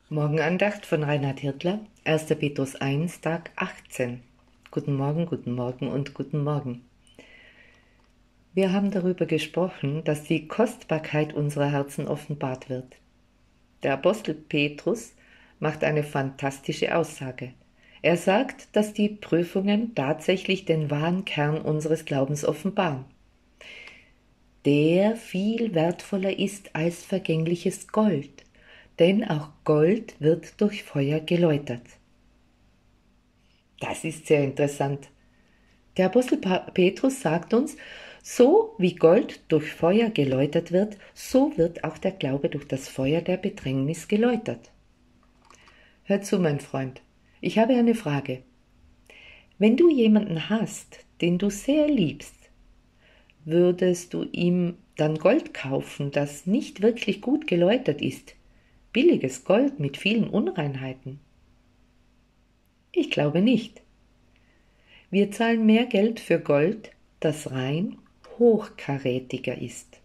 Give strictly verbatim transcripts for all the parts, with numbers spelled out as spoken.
Morgenandacht von Reinhard Hirtler, erster. Petrus eins, Tag achtzehn. Guten Morgen, guten Morgen und guten Morgen. Wir haben darüber gesprochen, dass die Kostbarkeit unserer Herzen offenbart wird. Der Apostel Petrus macht eine fantastische Aussage. Er sagt, dass die Prüfungen tatsächlich den wahren Kern unseres Glaubens offenbaren, der viel wertvoller ist als vergängliches Gold, denn auch Gold wird durch Feuer geläutert. Das ist sehr interessant. Der Apostel Petrus sagt uns, so wie Gold durch Feuer geläutert wird, so wird auch der Glaube durch das Feuer der Bedrängnis geläutert. Hör zu, mein Freund, ich habe eine Frage. Wenn du jemanden hast, den du sehr liebst, würdest du ihm dann Gold kaufen, das nicht wirklich gut geläutert ist? Billiges Gold mit vielen Unreinheiten? Ich glaube nicht. Wir zahlen mehr Geld für Gold, das rein hochkarätiger ist.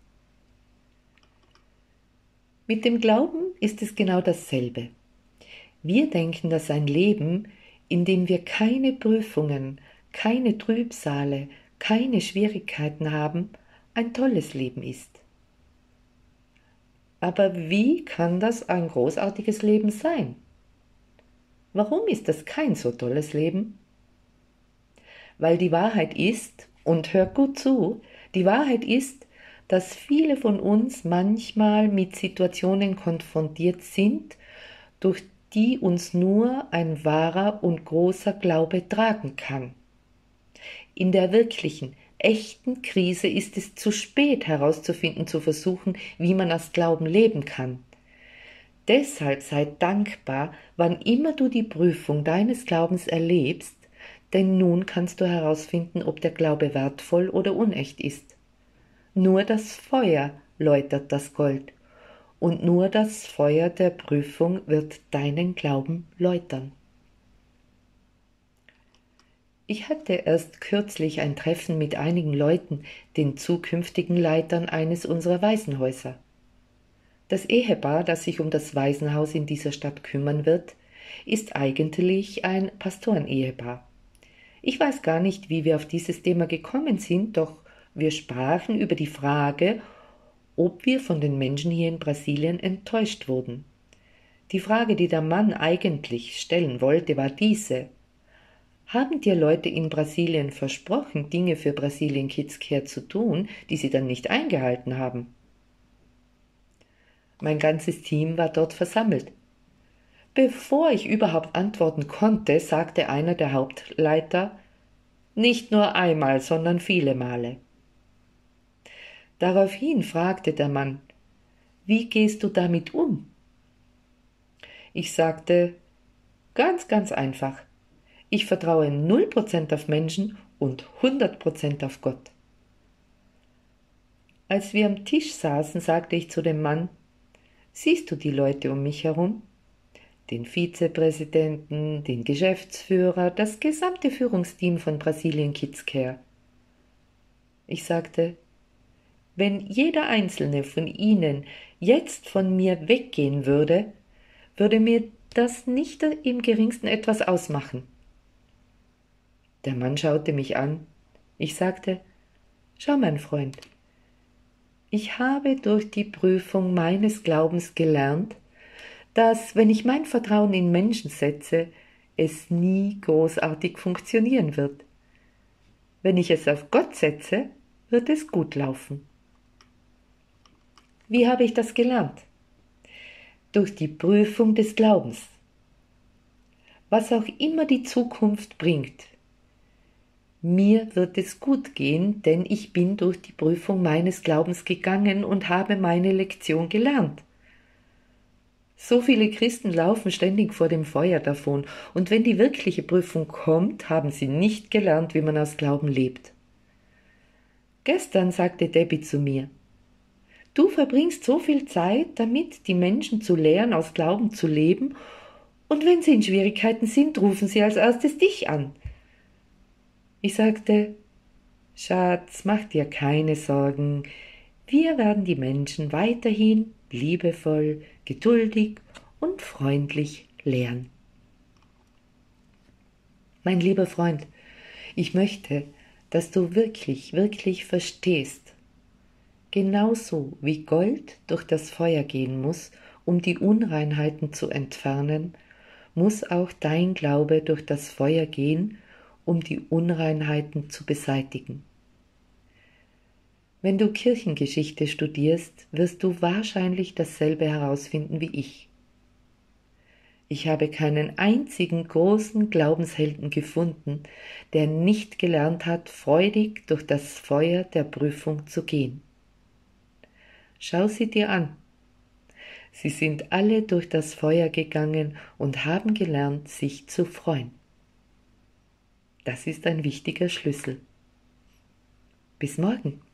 Mit dem Glauben ist es genau dasselbe. Wir denken, dass ein Leben, in dem wir keine Prüfungen, keine Trübsale, keine Schwierigkeiten haben, ein tolles Leben ist. Aber wie kann das ein großartiges Leben sein? Warum ist das kein so tolles Leben? Weil die Wahrheit ist, und hört gut zu, die Wahrheit ist, dass viele von uns manchmal mit Situationen konfrontiert sind, durch die uns nur ein wahrer und großer Glaube tragen kann. In der wirklichen, echten Krise ist es zu spät herauszufinden, zu versuchen, wie man aus Glauben leben kann. Deshalb sei dankbar, wann immer du die Prüfung deines Glaubens erlebst, denn nun kannst du herausfinden, ob der Glaube wertvoll oder unecht ist. Nur das Feuer läutert das Gold, und nur das Feuer der Prüfung wird deinen Glauben läutern. Ich hatte erst kürzlich ein Treffen mit einigen Leuten, den zukünftigen Leitern eines unserer Waisenhäuser. Das Ehepaar, das sich um das Waisenhaus in dieser Stadt kümmern wird, ist eigentlich ein Pastorenehepaar. Ich weiß gar nicht, wie wir auf dieses Thema gekommen sind, doch wir sprachen über die Frage, ob wir von den Menschen hier in Brasilien enttäuscht wurden. Die Frage, die der Mann eigentlich stellen wollte, war diese: Haben dir Leute in Brasilien versprochen, Dinge für Brasilien Kids Care zu tun, die sie dann nicht eingehalten haben? Mein ganzes Team war dort versammelt. Bevor ich überhaupt antworten konnte, sagte einer der Hauptleiter: Nicht nur einmal, sondern viele Male. Daraufhin fragte der Mann: Wie gehst du damit um? Ich sagte: Ganz, ganz einfach. Ich vertraue null Prozent auf Menschen und hundert Prozent auf Gott. Als wir am Tisch saßen, sagte ich zu dem Mann: Siehst du die Leute um mich herum? Den Vizepräsidenten, den Geschäftsführer, das gesamte Führungsteam von Brasilien Kids Care. Ich sagte: Wenn jeder einzelne von ihnen jetzt von mir weggehen würde, würde mir das nicht im geringsten etwas ausmachen. Der Mann schaute mich an. Ich sagte: Schau, mein Freund, ich habe durch die Prüfung meines Glaubens gelernt, dass, wenn ich mein Vertrauen in Menschen setze, es nie großartig funktionieren wird. Wenn ich es auf Gott setze, wird es gut laufen. Wie habe ich das gelernt? Durch die Prüfung des Glaubens. Was auch immer die Zukunft bringt, mir wird es gut gehen, denn ich bin durch die Prüfung meines Glaubens gegangen und habe meine Lektion gelernt. So viele Christen laufen ständig vor dem Feuer davon, und wenn die wirkliche Prüfung kommt, haben sie nicht gelernt, wie man aus Glauben lebt. Gestern sagte Debbie zu mir: Du verbringst so viel Zeit damit, die Menschen zu lehren, aus Glauben zu leben, und wenn sie in Schwierigkeiten sind, rufen sie als erstes dich an. Ich sagte: Schatz, mach dir keine Sorgen, wir werden die Menschen weiterhin liebevoll, geduldig und freundlich leeren. Mein lieber Freund, ich möchte, dass du wirklich, wirklich verstehst, genauso wie Gold durch das Feuer gehen muss, um die Unreinheiten zu entfernen, muss auch dein Glaube durch das Feuer gehen, um die Unreinheiten zu beseitigen. Wenn du Kirchengeschichte studierst, wirst du wahrscheinlich dasselbe herausfinden wie ich. Ich habe keinen einzigen großen Glaubenshelden gefunden, der nicht gelernt hat, freudig durch das Feuer der Prüfung zu gehen. Schau sie dir an. Sie sind alle durch das Feuer gegangen und haben gelernt, sich zu freuen. Das ist ein wichtiger Schlüssel. Bis morgen.